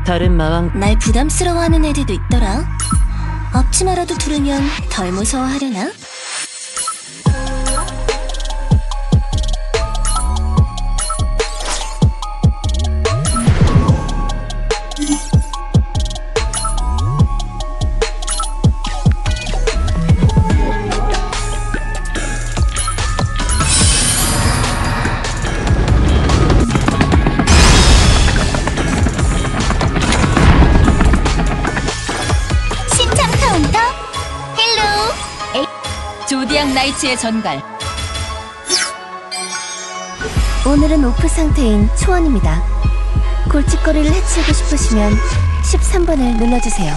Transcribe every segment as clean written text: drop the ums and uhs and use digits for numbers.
다른 마왕 날 부담스러워하는 애들도 있더라. 앞치마라도 두르면 덜 무서워하려나? 조디악 나이츠의 전갈. 오늘은 오프 상태인 초원입니다. 골칫거리를 해치우고 싶으시면 13번을 눌러주세요.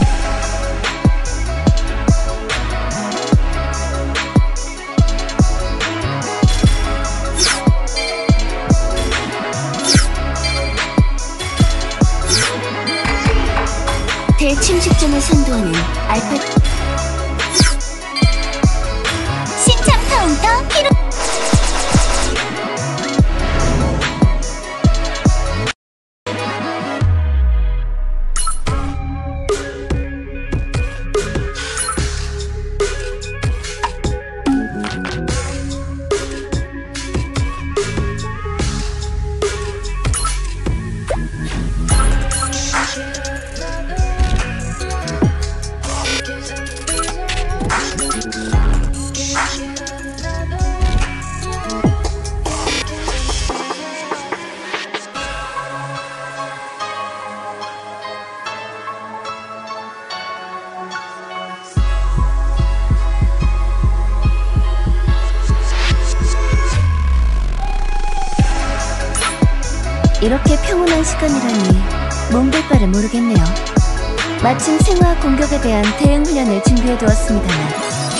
대침식점을 선도하는 알파 카운터 피로 이렇게 평온한 시간이라니 몸둘 바를 모르겠네요. 마침 생화학 공격에 대한 대응 훈련을 준비해두었습니다만.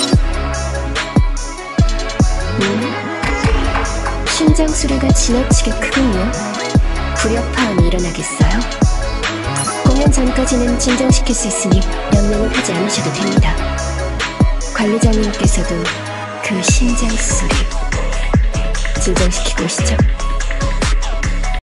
심장 소리가 지나치게 크군요. 불협화음이 일어나겠어요? 공연 전까지는 진정시킬 수 있으니 명령을 하지 않으셔도 됩니다. 관리자님께서도 그 심장 소리 진정시키고 오시죠.